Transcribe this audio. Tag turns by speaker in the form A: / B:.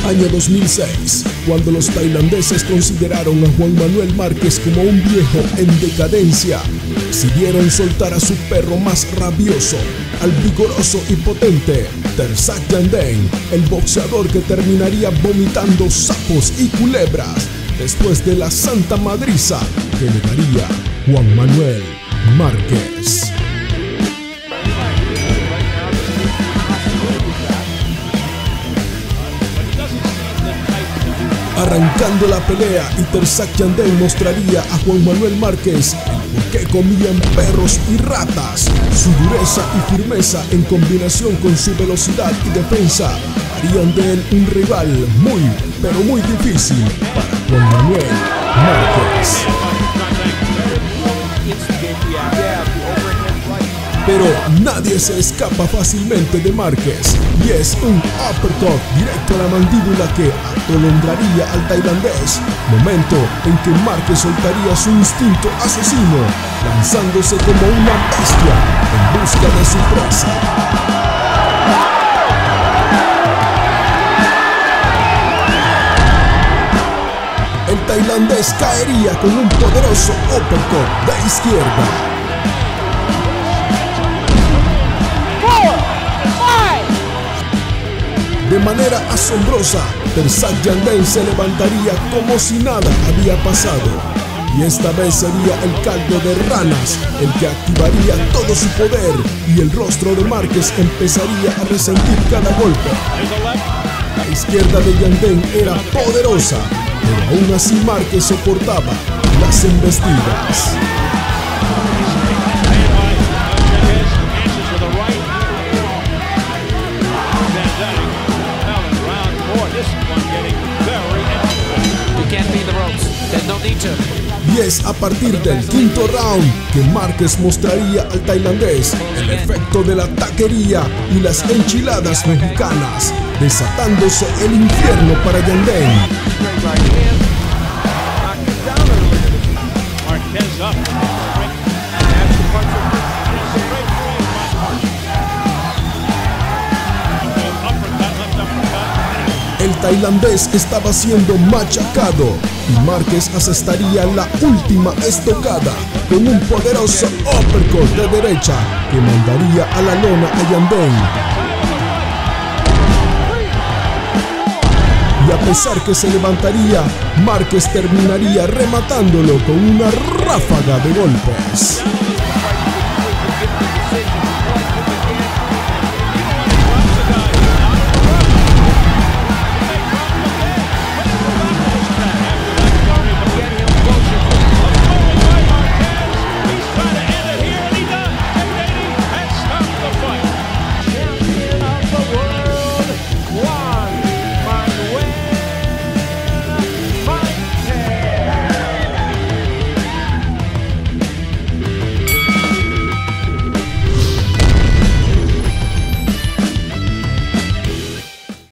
A: Año 2006, cuando los tailandeses consideraron a Juan Manuel Márquez como un viejo en decadencia, decidieron soltar a su perro más rabioso, al vigoroso y potente Tersak Yandeng, el boxeador que terminaría vomitando sapos y culebras después de la santa madriza que le daría Juan Manuel Márquez. Arrancando la pelea, y Tersak Yandeng mostraría a Juan Manuel Márquez el por qué comían perros y ratas. Su dureza y firmeza en combinación con su velocidad y defensa harían de él un rival muy, pero muy difícil para Juan Manuel Márquez. Pero nadie se escapa fácilmente de Márquez, y es un uppercut directo a la mandíbula que atolondraría al tailandés, momento en que Márquez soltaría su instinto asesino, lanzándose como una bestia en busca de su presa. El tailandés caería con un poderoso uppercut de izquierda. De manera asombrosa, Tersak Yandeng se levantaría como si nada había pasado, y esta vez sería el caldo de ranas el que activaría todo su poder, y el rostro de Márquez empezaría a resentir cada golpe. La izquierda de Yandeng era poderosa, pero aún así Márquez soportaba las embestidas. Y es a partir del quinto round que Márquez mostraría al tailandés el efecto de la taquería y las enchiladas mexicanas, desatándose el infierno para Yandeng. El tailandés estaba siendo machacado, y Márquez asestaría la última estocada con un poderoso uppercut de derecha que mandaría a la lona a Yandeng. Y a pesar que se levantaría, Márquez terminaría rematándolo con una ráfaga de golpes.